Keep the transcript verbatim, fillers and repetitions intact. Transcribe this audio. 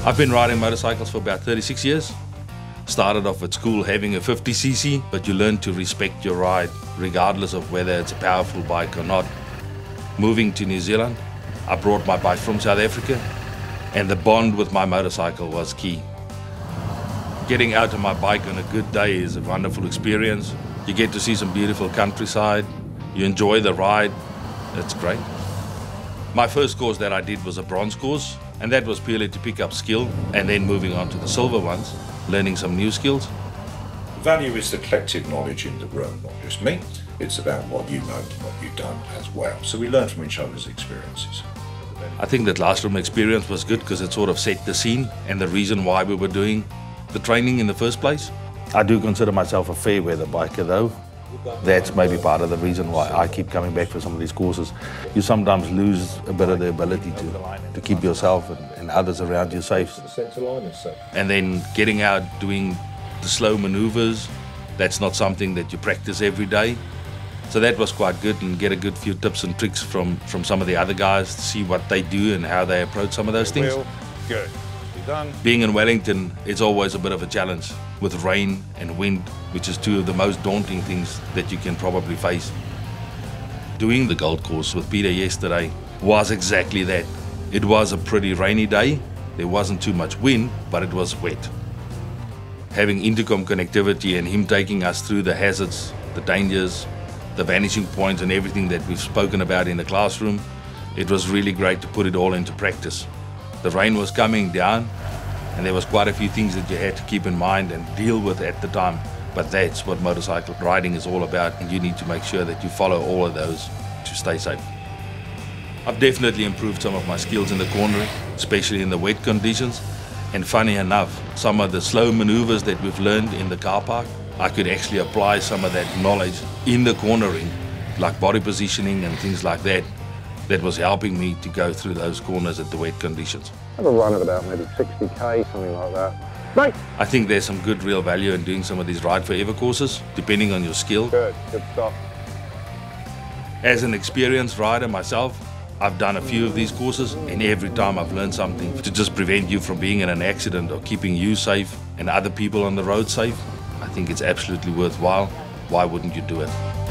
I've been riding motorcycles for about thirty-six years. Started off at school having a fifty c c, but you learn to respect your ride regardless of whether it's a powerful bike or not. Moving to New Zealand, I brought my bike from South Africa, and the bond with my motorcycle was key. Getting out on my bike on a good day is a wonderful experience. You get to see some beautiful countryside, you enjoy the ride, it's great. My first course that I did was a bronze course, and that was purely to pick up skill, and then moving on to the silver ones, learning some new skills. Value is the collective knowledge in the room, not just me. It's about what you know and what you've done as well. So we learn from each other's experiences. I think that last room experience was good because it sort of set the scene and the reason why we were doing the training in the first place. I do consider myself a fair weather biker though. That's maybe part of the reason why I keep coming back for some of these courses. You sometimes lose a bit of the ability to, to keep yourself and, and others around you safe. And then getting out doing the slow maneuvers, that's not something that you practice every day. So that was quite good, and get a good few tips and tricks from, from some of the other guys to see what they do and how they approach some of those things. Good. Done. Being in Wellington, it's always a bit of a challenge with rain and wind, which is two of the most daunting things that you can probably face. Doing the Gold Course with Peter yesterday was exactly that. It was a pretty rainy day. There wasn't too much wind, but it was wet. Having intercom connectivity and him taking us through the hazards, the dangers, the vanishing points and everything that we've spoken about in the classroom, it was really great to put it all into practice. The rain was coming down, and there was quite a few things that you had to keep in mind and deal with at the time. But that's what motorcycle riding is all about, and you need to make sure that you follow all of those to stay safe. I've definitely improved some of my skills in the cornering, especially in the wet conditions. And funny enough, some of the slow maneuvers that we've learned in the car park, I could actually apply some of that knowledge in the cornering, like body positioning and things like that. That was helping me to go through those corners at the wet conditions. I have a run at about maybe sixty k, something like that. Right. I think there's some good real value in doing some of these Ride Forever courses, depending on your skill. Good, good stuff. As an experienced rider myself, I've done a few of these courses, and every time I've learned something to just prevent you from being in an accident or keeping you safe and other people on the road safe. I think it's absolutely worthwhile. Why wouldn't you do it?